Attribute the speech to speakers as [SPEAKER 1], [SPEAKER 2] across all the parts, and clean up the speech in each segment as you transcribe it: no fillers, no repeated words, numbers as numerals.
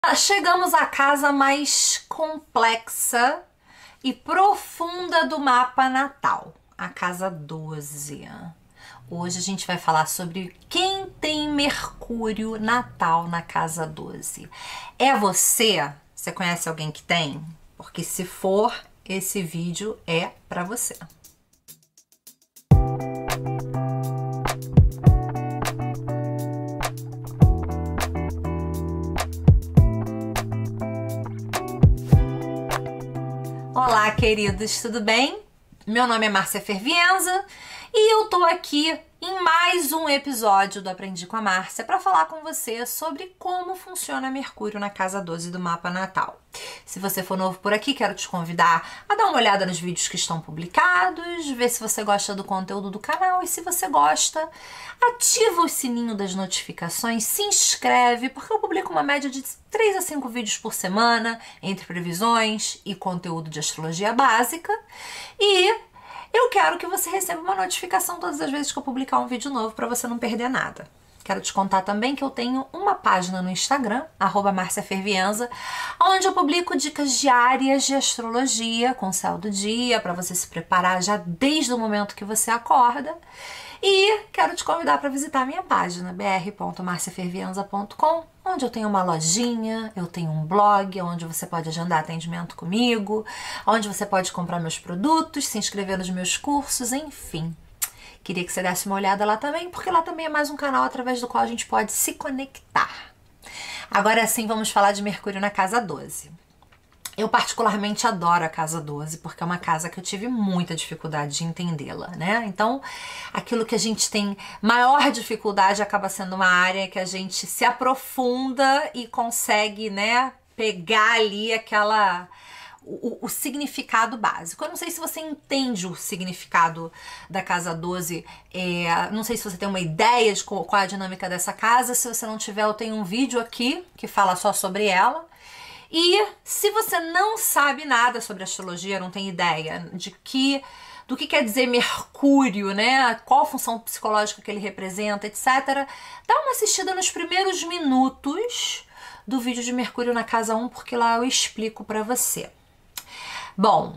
[SPEAKER 1] Chegamos à casa mais complexa e profunda do mapa natal, a casa 12. Hoje a gente vai falar sobre quem tem Mercúrio natal na casa 12. É você? Você conhece alguém que tem? Porque se for, esse vídeo é para você. Olá, queridos, tudo bem? Meu nome é Márcia Fervienza e eu tô aqui em mais um episódio do Aprendi com a Márcia para falar com você sobre como funciona Mercúrio na casa 12 do mapa natal. Se você for novo por aqui, quero te convidar a dar uma olhada nos vídeos que estão publicados, ver se você gosta do conteúdo do canal e se você gosta, ativa o sininho das notificações, se inscreve, porque eu publico uma média de 3 a 5 vídeos por semana, entre previsões e conteúdo de astrologia básica, e eu quero que você receba uma notificação todas as vezes que eu publicar um vídeo novo para você não perder nada. Quero te contar também que eu tenho uma página no Instagram, @MárciaFervienza, onde eu publico dicas diárias de astrologia com o céu do dia, para você se preparar já desde o momento que você acorda. E quero te convidar para visitar a minha página, br.marciafervienza.com, onde eu tenho uma lojinha, eu tenho um blog, onde você pode agendar atendimento comigo, onde você pode comprar meus produtos, se inscrever nos meus cursos, enfim. Queria que você desse uma olhada lá também, porque lá também é mais um canal através do qual a gente pode se conectar. Agora sim, vamos falar de Mercúrio na casa 12. Eu particularmente adoro a casa 12, porque é uma casa que eu tive muita dificuldade de entendê-la, né? Então, aquilo que a gente tem maior dificuldade acaba sendo uma área que a gente se aprofunda e consegue, né, pegar ali o significado básico. Eu não sei se você entende o significado da casa 12, não sei se você tem uma ideia de qual é a dinâmica dessa casa. Se você não tiver, eu tenho um vídeo aqui que fala só sobre ela. E se você não sabe nada sobre astrologia, não tem ideia do que quer dizer Mercúrio, né? Qual a função psicológica que ele representa, etc., dá uma assistida nos primeiros minutos do vídeo de Mercúrio na casa 1, porque lá eu explico pra você. Bom,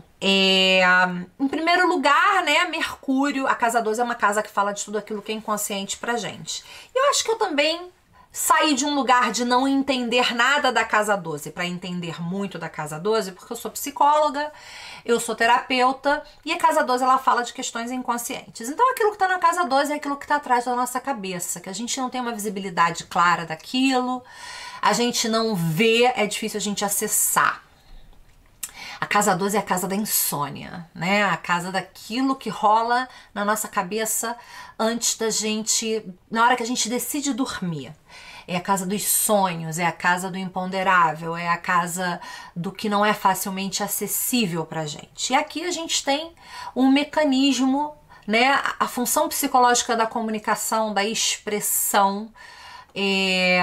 [SPEAKER 1] em primeiro lugar, né, Mercúrio, a casa 12 é uma casa que fala de tudo aquilo que é inconsciente pra gente. E eu acho que eu também saí de um lugar de não entender nada da casa 12 para entender muito da casa 12, porque eu sou psicóloga, eu sou terapeuta, e a casa 12 ela fala de questões inconscientes. Então aquilo que está na casa 12 é aquilo que está atrás da nossa cabeça, que a gente não tem uma visibilidade clara daquilo, a gente não vê, é difícil a gente acessar. A casa 12 é a casa da insônia, né? A casa daquilo que rola na nossa cabeça antes da gente, na hora que a gente decide dormir. É a casa dos sonhos, é a casa do imponderável, é a casa do que não é facilmente acessível pra gente. E aqui a gente tem um mecanismo, né? A função psicológica da comunicação, da expressão, e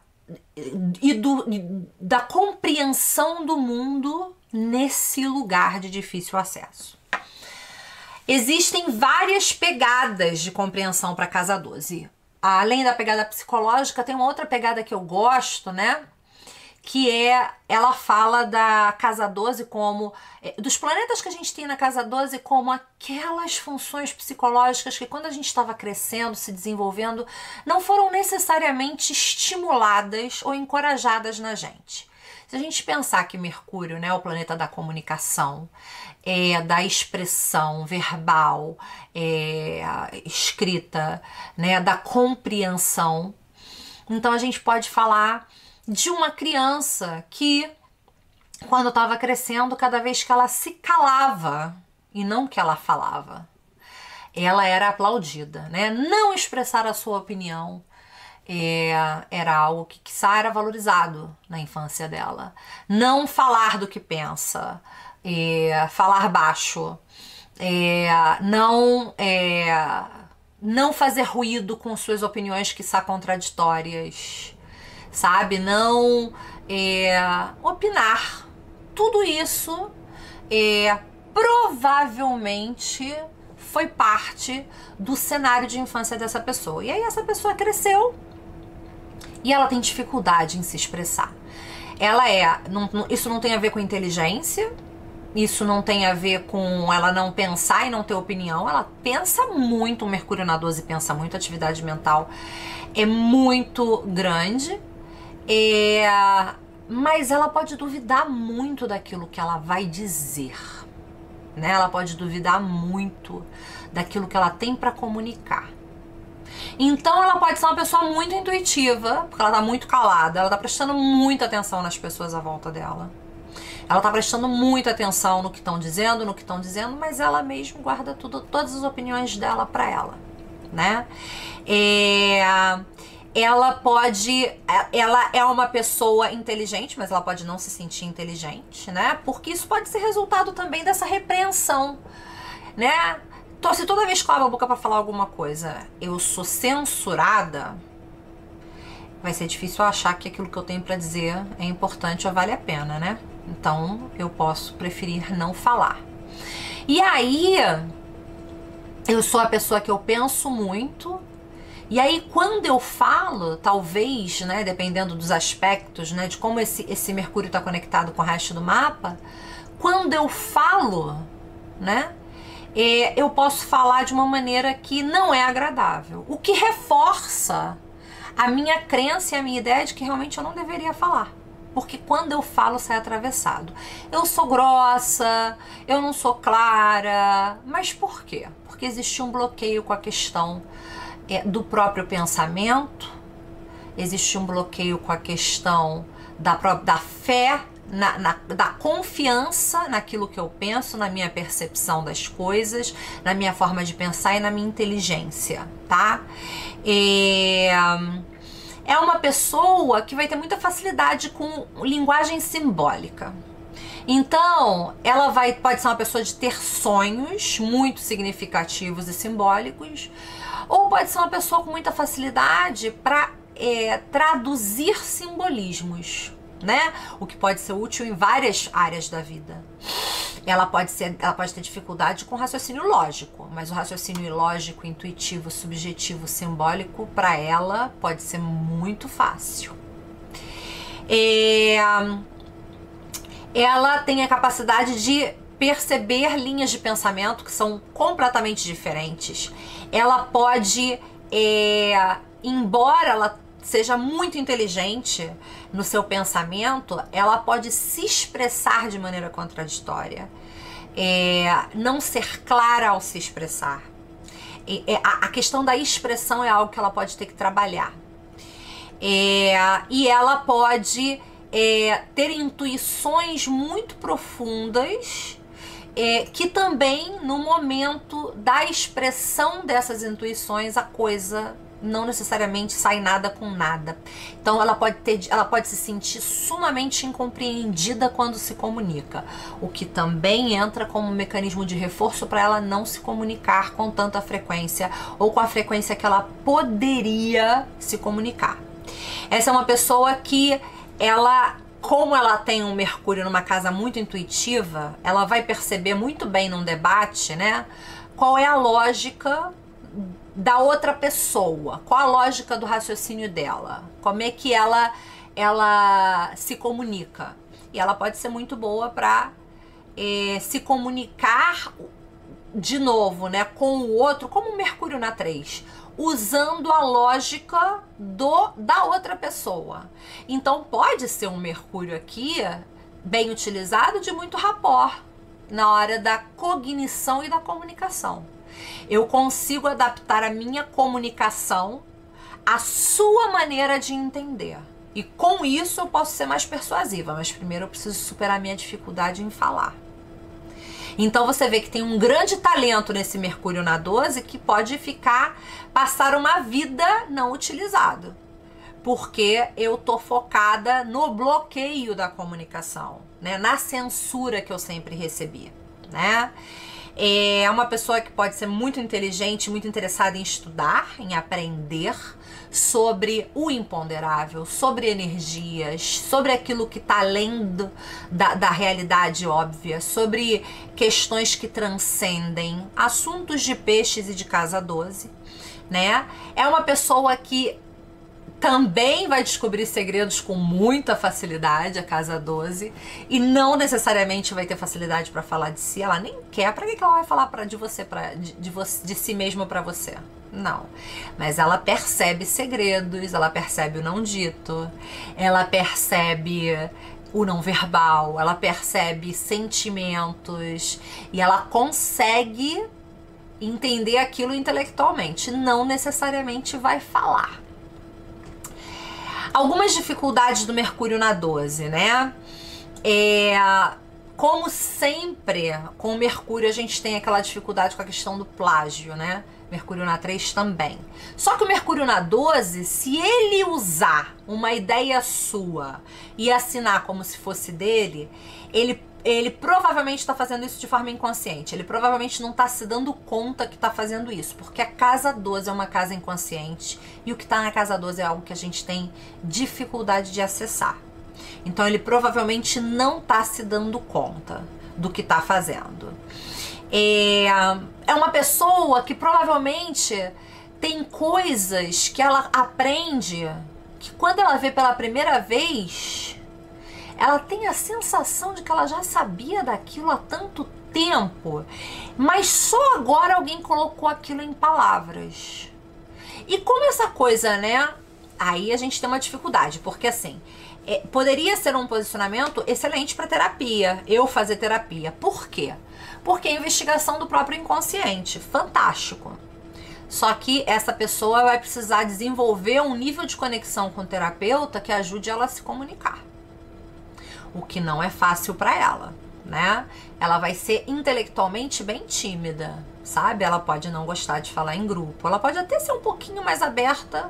[SPEAKER 1] da compreensão do mundo nesse lugar de difícil acesso. Existem várias pegadas de compreensão para a casa 12. Além da pegada psicológica, tem uma outra pegada que eu gosto, né? Que ela fala da casa 12 como, dos planetas que a gente tem na casa 12 como aquelas funções psicológicas que quando a gente estava crescendo, se desenvolvendo, não foram necessariamente estimuladas ou encorajadas na gente. Se a gente pensar que Mercúrio, né, é o planeta da comunicação, da expressão verbal, escrita, né, da compreensão, então a gente pode falar de uma criança que, quando estava crescendo, cada vez que ela se calava, e não que ela falava, ela era aplaudida, né? Não expressar a sua opinião era algo que quiçá era valorizado na infância dela. Não falar do que pensa, falar baixo, não fazer ruído com suas opiniões quiçá contraditórias, sabe? Não opinar. Tudo isso provavelmente foi parte do cenário de infância dessa pessoa. E aí essa pessoa cresceu e ela tem dificuldade em se expressar. ela isso não tem a ver com inteligência, isso não tem a ver com ela não pensar e não ter opinião. Ela pensa muito, o Mercúrio na 12 pensa muito, a atividade mental é muito grande, mas ela pode duvidar muito daquilo que ela vai dizer, né? Ela pode duvidar muito daquilo que ela tem para comunicar. Então ela pode ser uma pessoa muito intuitiva, porque ela tá muito calada, ela tá prestando muita atenção nas pessoas à volta dela. Ela tá prestando muita atenção no que estão dizendo, mas ela mesmo guarda todas as opiniões dela para ela, né? Ela é uma pessoa inteligente, mas ela pode não se sentir inteligente, né? Porque isso pode ser resultado também dessa repreensão, né? Então, se toda vez que eu abro a boca pra falar alguma coisa, eu sou censurada, vai ser difícil eu achar que aquilo que eu tenho pra dizer é importante ou vale a pena, né? Então, eu posso preferir não falar. E aí, eu sou a pessoa que eu penso muito, e aí quando eu falo, talvez, né, dependendo dos aspectos, né, de como esse Mercúrio está conectado com o resto do mapa, quando eu falo, né, eu posso falar de uma maneira que não é agradável, o que reforça a minha crença e a minha ideia de que realmente eu não deveria falar. Porque quando eu falo, sai atravessado. Eu sou grossa, eu não sou clara. Mas por quê? Porque existe um bloqueio com a questão do próprio pensamento, existe um bloqueio com a questão da fé, da confiança naquilo que eu penso, na minha percepção das coisas, na minha forma de pensar e na minha inteligência, tá? É uma pessoa que vai ter muita facilidade com linguagem simbólica. Então, ela pode ser uma pessoa de ter sonhos muito significativos e simbólicos, ou pode ser uma pessoa com muita facilidade para traduzir simbolismos, né? O que pode ser útil em várias áreas da vida. Ela pode ter dificuldade com raciocínio lógico, mas o raciocínio lógico, intuitivo, subjetivo, simbólico, para ela pode ser muito fácil. Ela tem a capacidade de perceber linhas de pensamento que são completamente diferentes. Ela pode, embora ela seja muito inteligente no seu pensamento, ela pode se expressar de maneira contraditória, não ser clara ao se expressar. A questão da expressão é algo que ela pode ter que trabalhar. E ela pode ter intuições muito profundas, que também no momento da expressão dessas intuições a coisa não necessariamente sai nada com nada. Então ela pode se sentir sumamente incompreendida quando se comunica, o que também entra como um mecanismo de reforço para ela não se comunicar com tanta frequência ou com a frequência que ela poderia se comunicar. Essa é uma pessoa que como ela tem um Mercúrio numa casa muito intuitiva, ela vai perceber muito bem num debate, né, qual é a lógica da outra pessoa, qual a lógica do raciocínio dela, como é que ela se comunica. E ela pode ser muito boa para se comunicar de novo, né, com o outro, como o Mercúrio na 3, usando a lógica da outra pessoa. Então pode ser um Mercúrio aqui bem utilizado de muito rapport na hora da cognição e da comunicação. Eu consigo adaptar a minha comunicação à sua maneira de entender. E com isso eu posso ser mais persuasiva, mas primeiro eu preciso superar a minha dificuldade em falar. Então você vê que tem um grande talento nesse Mercúrio na 12 que pode passar uma vida não utilizado. Porque eu tô focada no bloqueio da comunicação, né? Na censura que eu sempre recebi, né? É uma pessoa que pode ser muito inteligente, muito interessada em estudar, em aprender sobre o imponderável, sobre energias, sobre aquilo que está além da realidade óbvia, sobre questões que transcendem, assuntos de peixes e de casa 12, né? É uma pessoa que também vai descobrir segredos com muita facilidade, a casa 12, e não necessariamente vai ter facilidade para falar de si. Ela nem quer. Para que ela vai falar de você, de si mesma para você? Não. Mas ela percebe segredos, ela percebe o não dito, ela percebe o não verbal, ela percebe sentimentos e ela consegue entender aquilo intelectualmente, não necessariamente vai falar. Algumas dificuldades do Mercúrio na 12, né? Como sempre, com o Mercúrio a gente tem aquela dificuldade com a questão do plágio, né? Mercúrio na 3 também. Só que o Mercúrio na 12, se ele usar uma ideia sua e assinar como se fosse dele, ele provavelmente está fazendo isso de forma inconsciente. Ele provavelmente não está se dando conta que está fazendo isso, porque a casa 12 é uma casa inconsciente e o que está na casa 12 é algo que a gente tem dificuldade de acessar. Então ele provavelmente não está se dando conta do que está fazendo. É uma pessoa que provavelmente tem coisas que ela aprende que quando ela vê pela primeira vez, ela tem a sensação de que ela já sabia daquilo há tanto tempo, mas só agora alguém colocou aquilo em palavras. E como essa coisa, né? Aí a gente tem uma dificuldade, porque assim, poderia ser um posicionamento excelente para terapia, eu fazer terapia. Por quê? Porque é investigação do próprio inconsciente, fantástico. Só que essa pessoa vai precisar desenvolver um nível de conexão com o terapeuta que ajude ela a se comunicar. O que não é fácil para ela, né? Ela vai ser intelectualmente bem tímida, sabe? Ela pode não gostar de falar em grupo, ela pode até ser um pouquinho mais aberta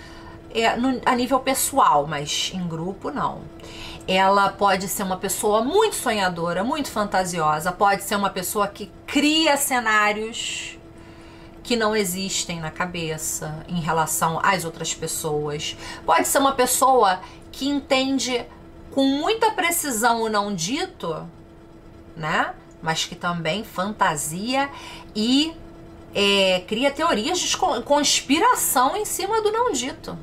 [SPEAKER 1] a nível pessoal, mas em grupo não. Ela pode ser uma pessoa muito sonhadora, muito fantasiosa, pode ser uma pessoa que cria cenários que não existem na cabeça em relação às outras pessoas. Pode ser uma pessoa que entende com muita precisão o não dito, né? Mas que também fantasia e cria teorias de conspiração em cima do não dito.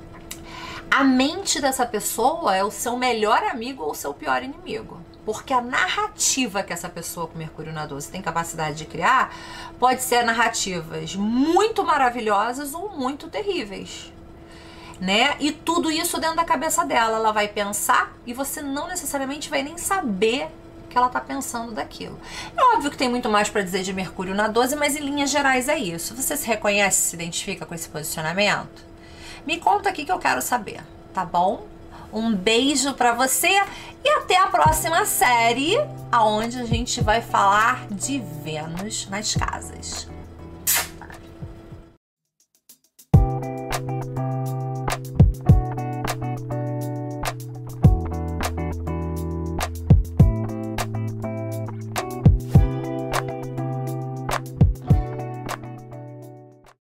[SPEAKER 1] A mente dessa pessoa é o seu melhor amigo ou o seu pior inimigo. Porque a narrativa que essa pessoa com Mercúrio na 12 tem capacidade de criar pode ser narrativas muito maravilhosas ou muito terríveis, né? E tudo isso dentro da cabeça dela. Ela vai pensar e você não necessariamente vai nem saber que ela tá pensando daquilo. É óbvio que tem muito mais para dizer de Mercúrio na 12, mas em linhas gerais é isso. Você se reconhece, se identifica com esse posicionamento? Me conta aqui que eu quero saber, tá bom? Um beijo pra você e até a próxima série, aonde a gente vai falar de Vênus nas casas.